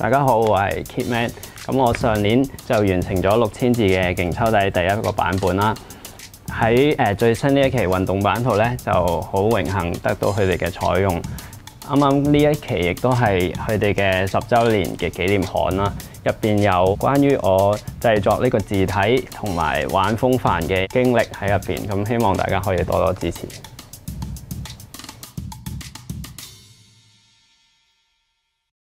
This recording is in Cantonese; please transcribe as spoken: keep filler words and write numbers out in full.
大家好，我係 Kitman。咁我上年就完成咗六千字嘅勁抽底第一個版本啦。喺誒最新呢一期運動版圖咧，就好榮幸得到佢哋嘅採用。啱啱呢一期亦都係佢哋嘅十週年嘅紀念刊啦，入邊有關於我製作呢個字體同埋玩風帆嘅經歷喺入邊，咁希望大家可以多多支持。